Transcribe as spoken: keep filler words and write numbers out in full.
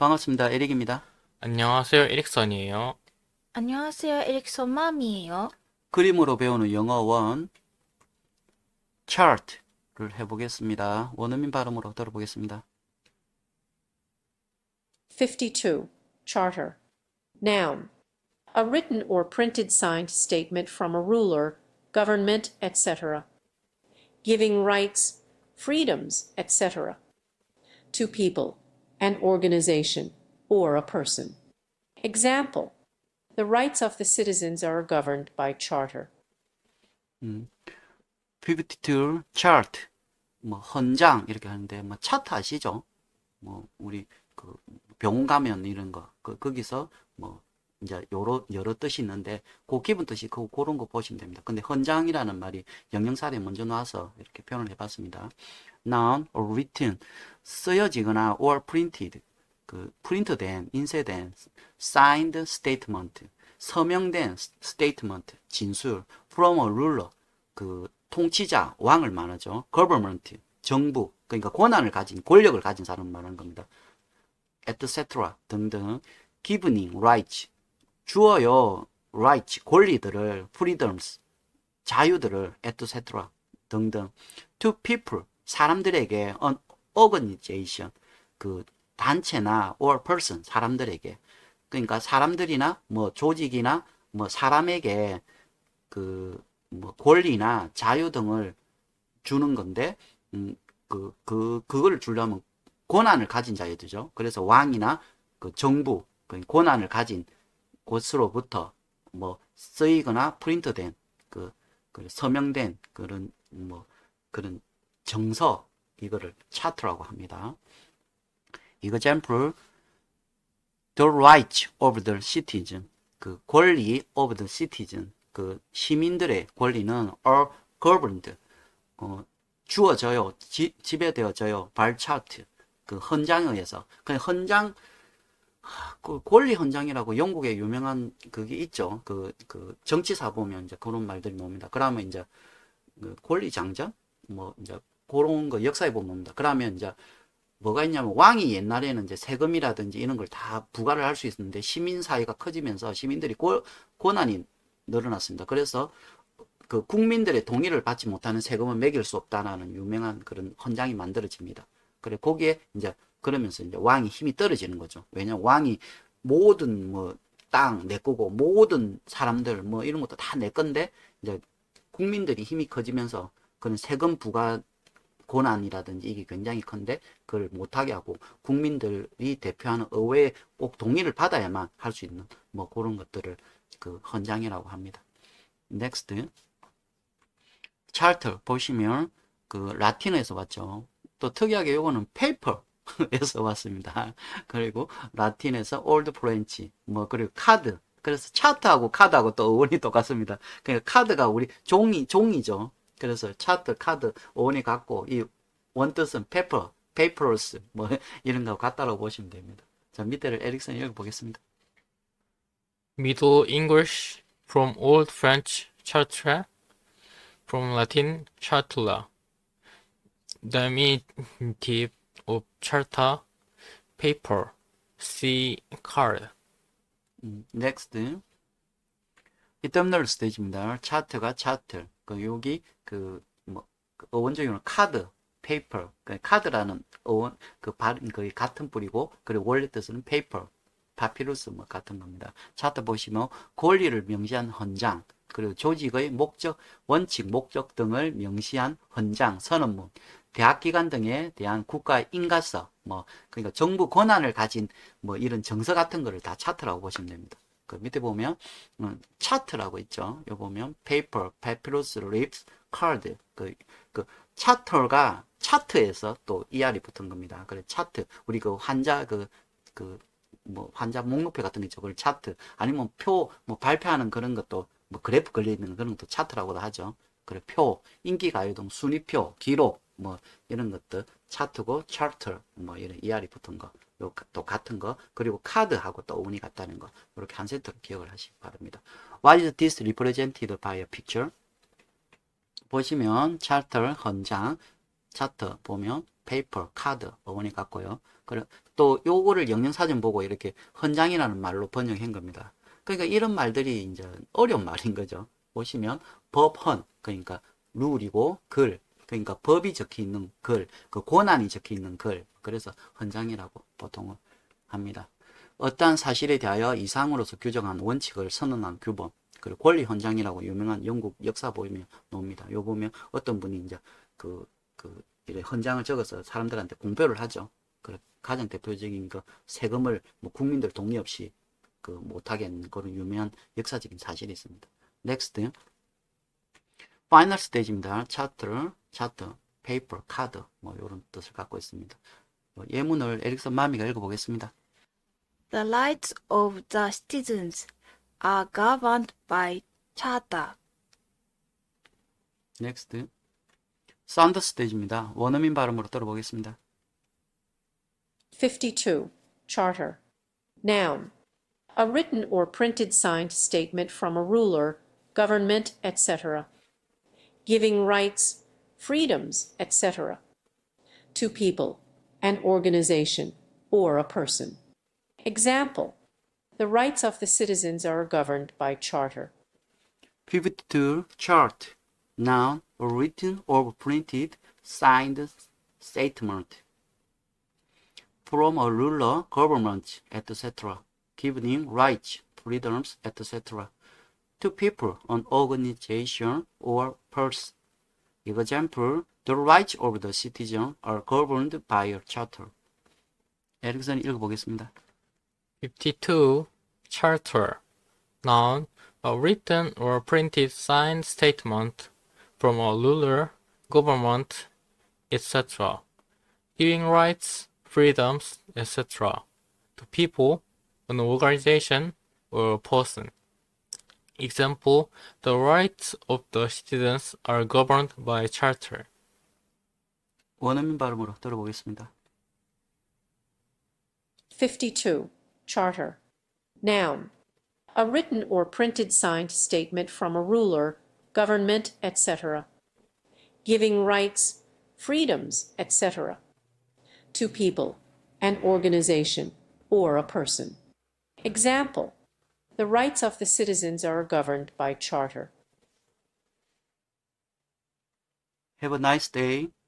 반갑습니다. 에릭입니다. 안녕하세요, 에릭선이에요. 안녕하세요. 에릭son 맘이에요. 그림으로 배우는 영어 원, chart를 해보겠습니다. 원어민 발음으로 들어보겠습니다. fifty-two. Charter. Noun. A written or printed signed statement from a ruler, government, et cetera, giving rights, freedoms, et cetera, to people, an organization, or a person. Example. The rights of the citizens are governed by charter. 음, fifty-two, chart, 뭐 헌장 이렇게 하는데 뭐 차트 아시죠? 뭐 우리 그 병원 가면 이런 거 그, 거기서 뭐 이제 여러 여러 뜻이 있는데 그 기본 뜻이 그 그런 거 보시면 됩니다. 근데 헌장이라는 말이 영영사를 먼저 놔서 이렇게 표현을 해봤습니다. Noun or written 쓰여지거나 or printed 그 프린트된 인쇄된 signed statement 서명된 statement 진술 from a ruler 그 통치자 왕을 말하죠. government 정부 그러니까 권한을 가진 권력을 가진 사람을 말하는 겁니다. et cetera 등등 giving rights 주어요 rights 권리들을 freedoms 자유들을 et cetera 등등 to people 사람들에게 an organization 그 단체나 or person 사람들에게 그러니까 사람들이나 뭐 조직이나 뭐 사람에게 그 뭐 권리나 자유 등을 주는 건데 음, 그, 그, 그걸 주려면 권한을 가진 자여야 되죠. 그래서 왕이나 그 정부, 그 권한을 가진 곳으로부터 뭐 쓰이거나 프린트된 그, 그 서명된 그런 뭐 그런 정서 이거를 차트라고 합니다. example the rights of the citizen 그 권리 of the citizen 그 시민들의 권리는 are governed 어, 주어져요 지, 지배되어져요 by chart 그 헌장에 의해서 그 헌장 그 권리 헌장이라고 영국에 유명한 그게 있죠. 그, 그 정치사 보면 이제 그런 말들이 나옵니다. 그러면 이제 그 권리 장전 뭐 이제 그런 거 역사에 보면 옵니다. 그러면 이제 뭐가 있냐면 왕이 옛날에는 이제 세금이라든지 이런 걸 다 부과를 할 수 있었는데 시민 사회가 커지면서 시민들이 고, 권한이 늘어났습니다. 그래서 그 국민들의 동의를 받지 못하는 세금은 매길 수 없다라는 유명한 그런 헌장이 만들어집니다. 그래 거기에 이제 그러면서 이제 왕이 힘이 떨어지는 거죠. 왜냐면 왕이 모든 뭐 땅 내 거고 모든 사람들 뭐 이런 것도 다 내 건데 이제 국민들이 힘이 커지면서 그런 세금 부과 권한이라든지 이게 굉장히 큰데 그걸 못하게 하고 국민들이 대표하는 의회에 꼭 동의를 받아야만 할 수 있는 뭐 그런 것들을 그 헌장이라고 합니다. 넥스트 차트 보시면 그 라틴어에서 왔죠. 또 특이하게 요거는 페이퍼에서 왔습니다. 그리고 라틴에서 올드 프렌치 뭐 그리고 카드 그래서 차트하고 카드하고 또 어원이 똑같습니다. 그러니까 카드가 우리 종이 종이죠. 그래서 차트 카드 어원이 같고 이 원뜻은 페퍼 페이퍼러스 뭐 이런 거 같다라고 보시면 됩니다. 자 밑에를 에릭슨이 읽어보겠습니다. Middle English from Old French chartre, from Latin chartula. Diminutive of charter, paper, see card. 음, 넥스트 이터널 스테이지입니다. 차트가 차트 그 여기 그뭐 그 어원적으로는 카드 페이퍼 그 카드라는 어원 그 발음 거의 같은 뿌리고 그리고 원래 뜻은 페이퍼 파피루스 뭐 같은 겁니다. 차트 보시면 권리를 명시한 헌장 그리고 조직의 목적 원칙 목적 등을 명시한 헌장 선언문 대학기관 등에 대한 국가 인가서 뭐 그러니까 정부 권한을 가진 뭐 이런 정서 같은 거를 다 차트라고 보시면 됩니다. 그 밑에 보면 음, 차트라고 있죠. 요 보면 페이퍼, 파피루스, 립스, 카드 그, 그 차트가 차트에서 또 이알이 붙은 겁니다. 그래 차트 우리 그 환자 그 그 뭐 환자 목록표 같은 거 있죠. 그걸 차트 아니면 표 뭐 발표하는 그런 것도 뭐 그래프 걸려 있는 그런 것도 차트라고도 하죠. 그래 표 인기 가요등 순위표 기록 뭐 이런 것들 차트고 차트 뭐 이런 이알이 붙은 거 요 또 같은 거 그리고 카드하고 또 운이 같다는 거 이렇게 한 세트로 기억을 하시기 바랍니다. What is this represented by a picture? 보시면 차트 헌장 차트 보면 페이퍼 카드 어원이 같고요. 그리고 또 요거를 영양사전 보고 이렇게 헌장이라는 말로 번역한 겁니다. 그러니까 이런 말들이 이제 어려운 말인 거죠. 보시면 법헌, 그러니까 룰이고 글, 그러니까 법이 적혀 있는 글, 그 권한이 적혀 있는 글, 그래서 헌장이라고 보통은 합니다. 어떠한 사실에 대하여 이상으로서 규정한 원칙을 선언한 규범, 그리고 권리 헌장이라고 유명한 영국 역사 보면 나옵니다. 요 보면 어떤 분이 이제 그, 그, 이래 헌장을 적어서 사람들한테 공표를 하죠. 그 가장 대표적인 그 세금을 뭐 국민들 동의 없이 그 못하게 하는 그런 유명한 역사적인 사실이 있습니다. 넥스트. 파이널 스테이지입니다. 차트, 차트, 페이퍼, 카드, 뭐, 이런 뜻을 갖고 있습니다. 예문을 에릭슨 마미가 읽어보겠습니다. The rights of the citizens are governed by charter. 넥스트. 사운드 스테이지입니다. 원어민 발음으로 들어보겠습니다. fifty-two. Charter. Noun. A written or printed signed statement from a ruler, government, et cetera, giving rights, freedoms, et cetera, to people, an organization, or a person. Example: the rights of the citizens are governed by charter. fifty-two. Chart. Noun, a written or printed signed statement from a ruler, government, et cetera, giving rights, freedoms, et cetera, to people, an organization, or person. Example: the rights of the citizen are governed by a charter. 에릭슨 읽어보겠습니다. fifty-two. Charter. Noun, a written or printed signed statement from a ruler, government, et cetera, giving rights, freedoms, et cetera, to people, an organization, or a person. Example: the rights of the citizens are governed by charter. 원어민 발음으로 들어보겠습니다. fifty-two. Charter. Noun. A written or printed signed statement from a ruler, government, et cetera, giving rights, freedoms, et cetera, to people, an organization, or a person. Example: the rights of the citizens are governed by charter. Have a nice day.